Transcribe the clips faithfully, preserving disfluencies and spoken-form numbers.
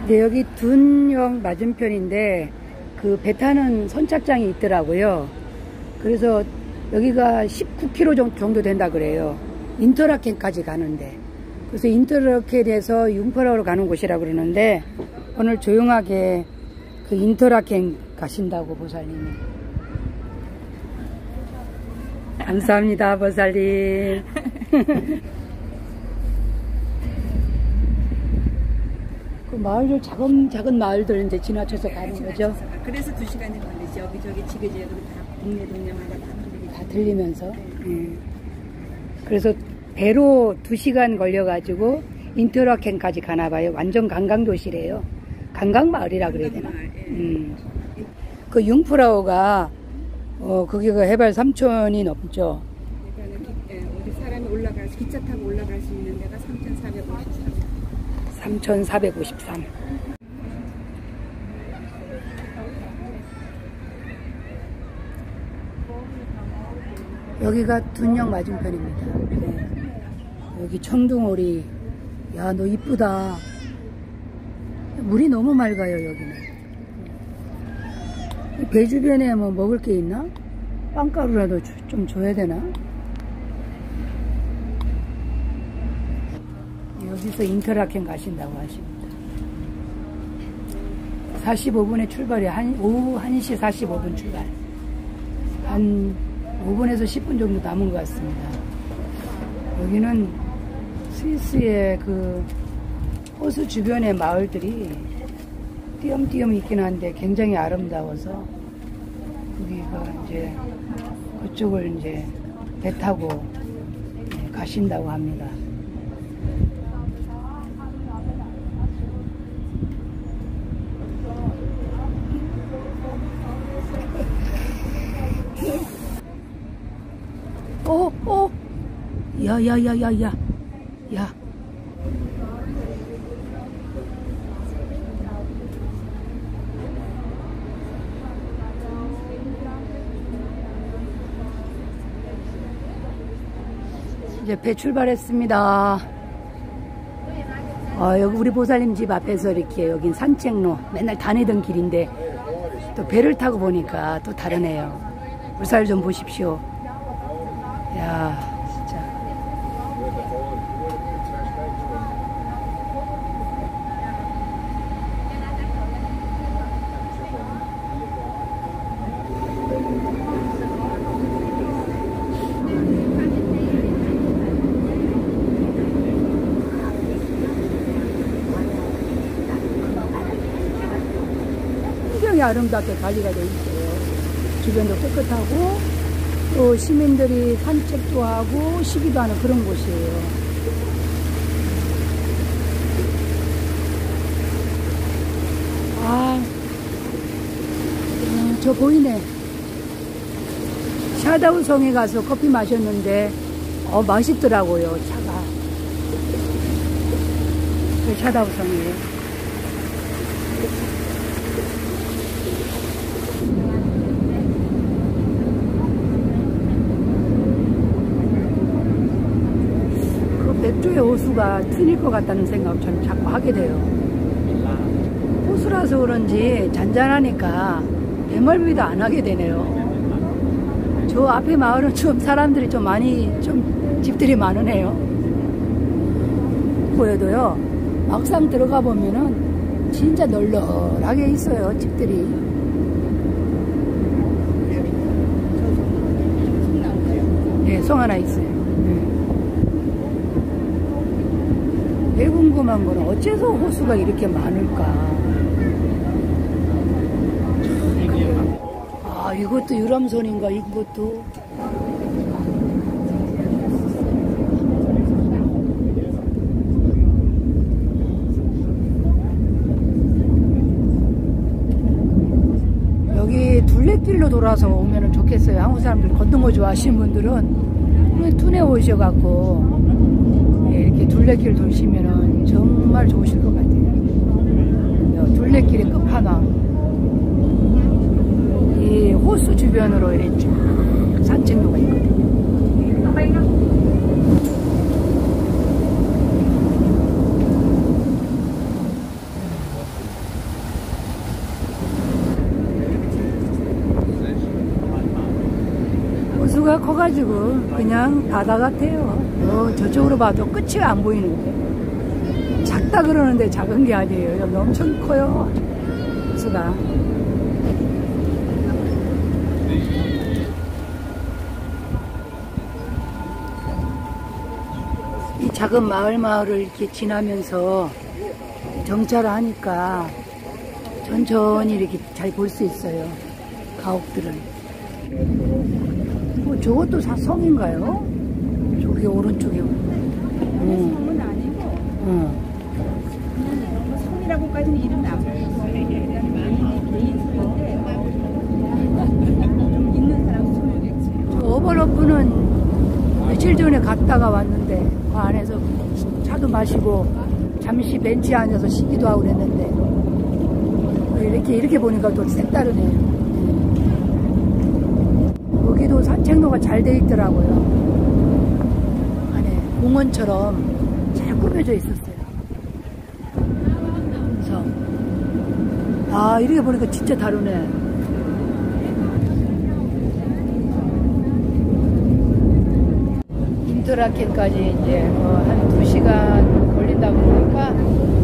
네, 여기 둔역 맞은편인데 그 배 타는 선착장이 있더라고요. 그래서 여기가 십구 킬로미터 정도 된다 그래요. 인터라켄까지 가는데. 그래서 인터라켄에서 융프라우로 가는 곳이라 그러는데 오늘 조용하게 그 인터라켄 가신다고 보살님이. 감사합니다, 보살님. 그 마을들, 작은, 작은 마을들 이제 지나쳐서 가는 네, 거죠? 그래서 두 시간이 걸리지. 여기저기 지그재그로 다 동네 동네마다 다 들리면서. 다 들리면서. 네. 네. 그래서 배로 두 시간 걸려가지고 인터라켄까지 가나봐요. 완전 관광도시래요. 관광마을이라 그래야 되나? 예. 음. 그 융프라우가, 어, 거기가 해발 삼천이 넘죠? 그러니까 기, 예, 어디 사람이 올라갈 수, 기차 타고 올라갈 수 있는 데가 삼천사백오십삼. 삼천사백오십삼. 여기가 둔역 맞은편입니다. 네. 여기 청둥오리. 야, 너 이쁘다. 물이 너무 맑아요, 여기는. 배 주변에 뭐 먹을 게 있나? 빵가루라도 주, 좀 줘야 되나? 여기서 인터라켄 가신다고 하십니다. 사십오 분에 출발이 한, 오후 한 시 사십오 분 출발. 한 오 분에서 십 분 정도 남은 것 같습니다. 여기는 스위스의 그 호수 주변의 마을들이 띄엄띄엄 있긴 한데 굉장히 아름다워서 거기가 이제 그쪽을 이제 배 타고 가신다고 합니다. 어, 어, 야, 야, 야, 야, 야, 야. 이제 배 출발했습니다. 어, 여기 우리 보살님 집 앞에서 이렇게 여긴 산책로 맨날 다니던 길인데 또 배를 타고 보니까 또 다르네요. 물살 좀 보십시오. 야, 진짜. 굉장히 아름답게 관리가 되어 있어요. 주변도 깨끗하고 또 시민들이 산책도 하고 쉬기도 하는 그런 곳이에요. 아, 음, 저 보이네. 샤다우 성에 가서 커피 마셨는데 어, 맛있더라고요, 차가. 그 샤다우 성이에요. 맥주의 호수가 튼일 것 같다는 생각을 전 자꾸 하게 돼요. 호수라서 그런지 잔잔하니까 배멀미도 안 하게 되네요. 저 앞에 마을은 좀 사람들이 좀 많이, 좀 집들이 많으네요. 보여도요, 막상 들어가 보면은 진짜 널널하게 있어요, 집들이. 네, 송 하나 있어요. 네. 궁금한 거는 어째서 호수가 이렇게 많을까? 아, 이것도 유람선인가, 이것도? 여기 둘레길로 돌아서 오면 좋겠어요. 한국 사람들 걷는 거 좋아하시는 분들은 툰에 오셔갖고 이렇게 둘레길 도시면은 정말 좋으실 것 같아요. 둘레길의 끝판왕. 이 호수 주변으로 이렇게 쭉 산책로가 있거든요. 커가지고 그냥 바다 같아요. 어, 저쪽으로 봐도 끝이 안 보이는데 작다 그러는데 작은 게 아니에요. 여기 엄청 커요. 호수가. 이 작은 마을 마을을 이렇게 지나면서 정차를 하니까 천천히 이렇게 잘 볼 수 있어요. 가옥들을. 뭐 저것도 다 성인가요? 저기 오른쪽에. 응. 성은 아니고 응. 그냥 뭐 성이라고까지는 이름이 안 붙였어요. 개인 개인 성인데 좀 있는 사람 성이겠지. 저 오버로프는 며칠 전에 갔다가 왔는데 그 안에서 차도 마시고 잠시 벤치에 앉아서 쉬기도 하고 그랬는데 이렇게 이렇게 보니까 또 색다르네요. 여기도 산책로가 잘 돼 있더라고요. 안에 공원처럼 잘 꾸며져 있었어요. 그래서 아 이렇게 보니까 진짜 다르네. 인터라켄까지 이제 뭐 한 두 시간 걸린다고 그러니까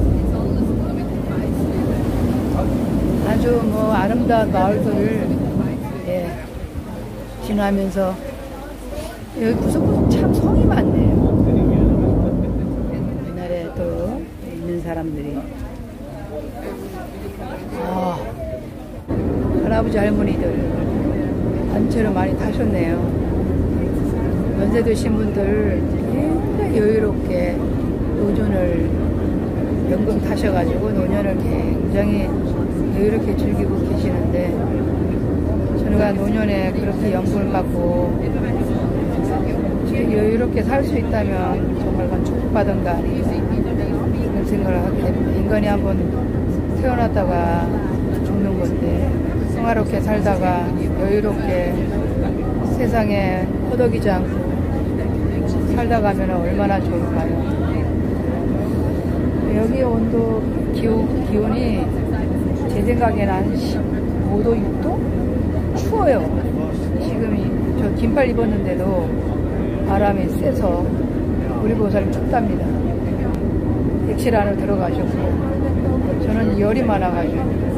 아주 뭐 아름다운 마을들을 예, 지나면서 여기 구석구석 참 성이 많네요. 옛날에 또 있는 사람들이 아, 할아버지 할머니들 단체로 많이 타셨네요. 연세 드신 분들 굉장히 여유롭게 노년을 연금 타셔가지고 노년을 굉장히 여유롭게 즐기고 계시는데 저희가 노년에 그렇게 연금을 받고 여유롭게 살 수 있다면 정말 그건 축복받은가 그런 생각을 하게 됩니다. 인간이 한번 태어났다가 죽는 건데 평화롭게 살다가 여유롭게 세상에 허덕이지 않고 살다 가면 얼마나 좋을까요? 여기 온도 기온, 기온이 제 생각에는 한 십오 도, 육 도? 추워요. 지금 저 긴팔 입었는데도 바람이 세서 우리 보살님 춥답니다. 백실 안으로 들어가셨고 저는 열이 많아가지고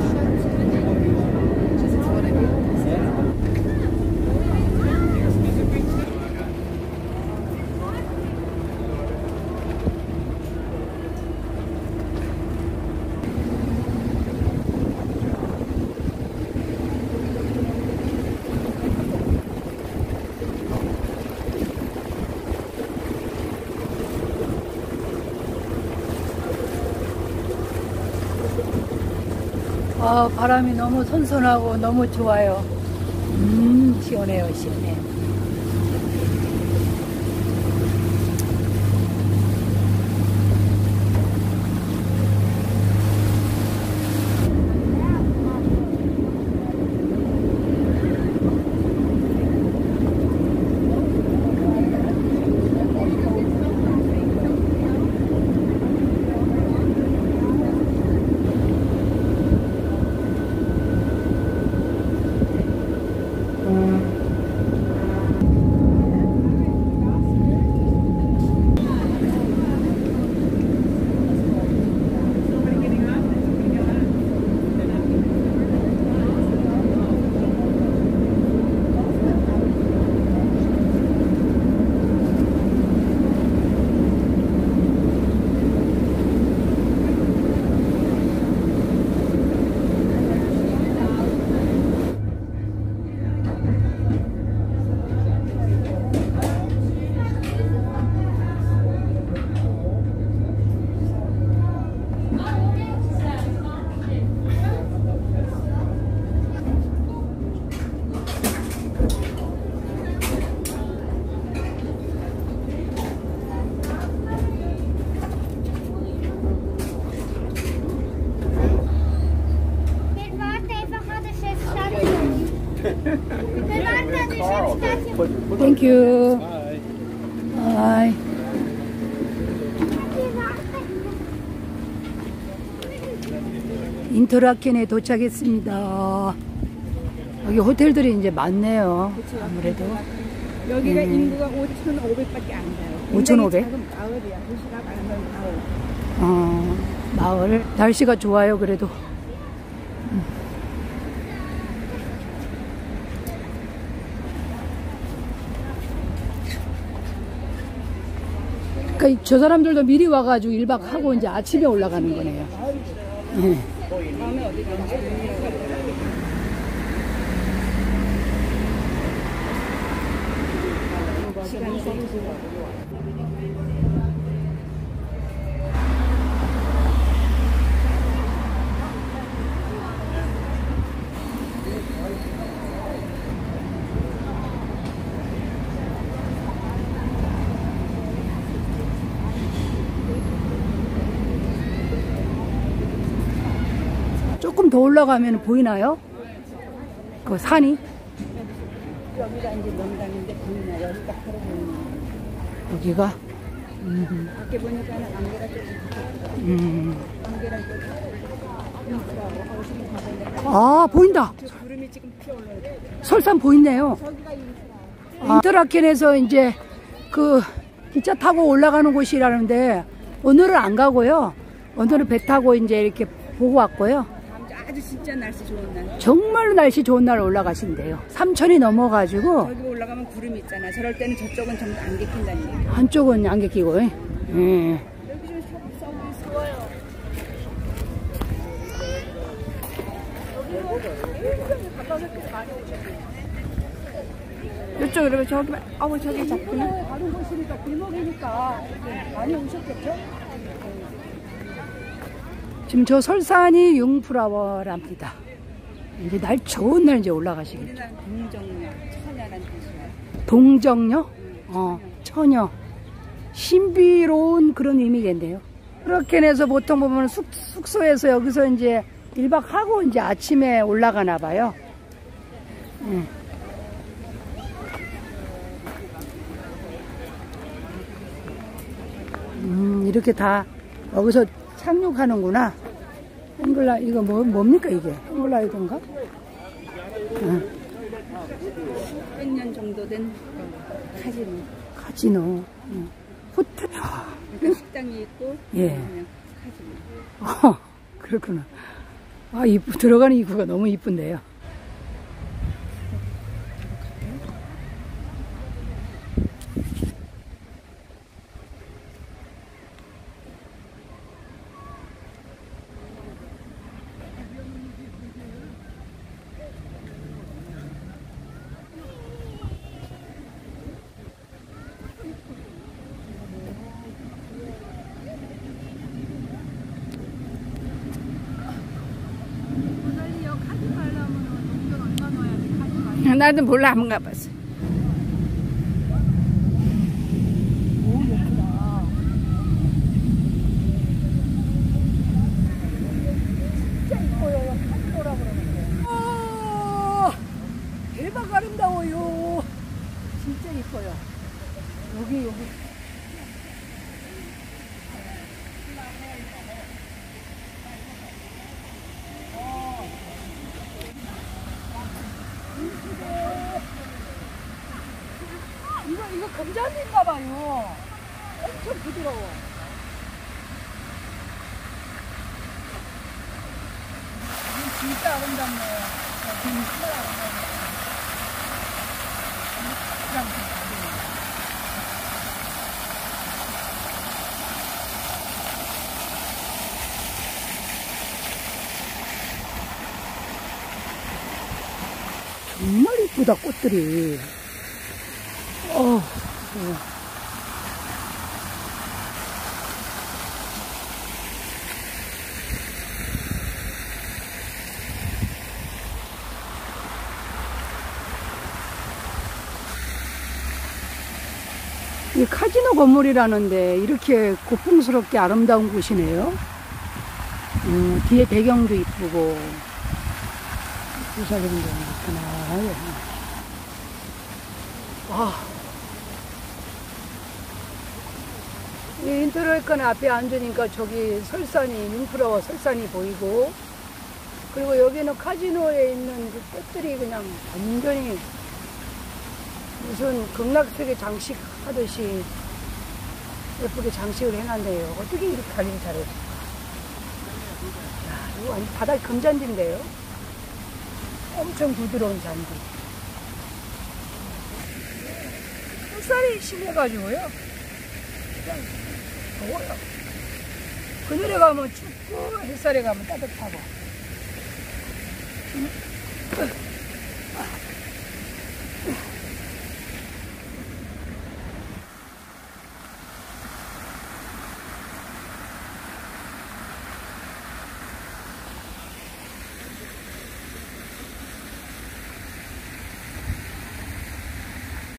아, 바람이 너무 선선하고 너무 좋아요. 음, 시원해요, 시원해. Thank you. Bye. 인터라켄에 도착했습니다. 여기 호텔들이 이제 많네요. 아무래도. 여기가 음. 인구가 오천오백밖에 안 돼요. 오천오백? 작은 마을이야. 도시락 아니면 마을. 어, 마을. 날씨가 좋아요, 그래도. 음. 그러니까 저 사람들도 미리 와가지고 일 박 하고 이제 아침에 올라가는 거네요. 네. 다음에 어디 가는지. 시간이 세고. 조금 더 올라가면 보이나요? 그 산이? 여기가 이제 명당인데 보이나? 여기 딱 바로 보이나? 여기가? 음. 밖에 보니까는 안개가 조금 붙었어. 음. 안개랑 인프라고 하고 싶은 가보는데. 아, 보인다. 저 구름이 지금 피어올라요. 설산 보이네요. 저기가 인프라. 아, 인터라켄에서 이제 그 기차 타고 올라가는 곳이라는데 오늘은 안 가고요. 오늘은 배 타고 이제 이렇게 보고 왔고요. 다음 주 아주 진짜 날씨 좋은 날. 정말로 날씨 좋은 날 올라가신대요. 삼천이 넘어가지고 저기 올라가면 구름이 있잖아. 저럴 때는 저쪽은 전부 다 안개 낀다는 얘기. 한쪽은 안개 끼고. 예. 여기 좀 서비스 좋아요. 이쪽 그러면 저기 아우 저기 작구나. 다른 곳이니까 골목이니까 많이 오셨겠죠? 지금 저 설산이 융프라워랍니다. 이제 날 좋은 날 이제 올라가시겠죠. 우리나라 동정녀, 처녀라는 뜻이야. 동정녀? 어, 처녀. 신비로운 그런 의미겠네요. 그렇게 해서 보통 보면 숙, 숙소에서 여기서 이제 일 박 하고 이제 아침에 올라가나 봐요. 음. 음, 이렇게 다 여기서 착륙하는구나. 앵글라, 이거 뭐, 뭡니까, 이게? 앵글라이드인가? 응. 백 년 정도 된 카지노. 카지노. 응. 호텔. 그러니까 식당이 있고, 예. 그냥 카지노. 어, 그렇구나. 아, 이쁘, 들어가는 입구가 너무 이쁜데요. 나도 몰라, 한번 가봤어. 오, 예쁘다. 진짜 이뻐요. 카지노라 그러는데. 아, 대박 아름다워요. 진짜 이뻐요. 여기, 여기. 이거, 이거 금잔디인가 봐요. 엄청 부드러워. 이건 진짜 아름답네요. 진짜 아름답네요. 정말 이쁘다, 꽃들이. 어, 네. 이 카지노 건물이라는데 이렇게 고풍스럽게 아름다운 곳이네요. 음, 뒤에 배경도 이쁘고 부사적인 데는 있구나. 와. 이 인터레이컨 앞에 앉으니까 저기 설산이, 융프라워 설산이 보이고, 그리고 여기는 카지노에 있는 그 꽃들이 그냥 완전히 무슨 극락석에 장식하듯이 예쁘게 장식을 해놨네요. 어떻게 이렇게 관리를 잘했을까? 야, 이거 완전 바닥이 금잔디인데요. 엄청 부드러운 잔디. 햇살이 심해가지고요. 그냥 더워요. 그늘에 가면 춥고 햇살에 가면 따뜻하고.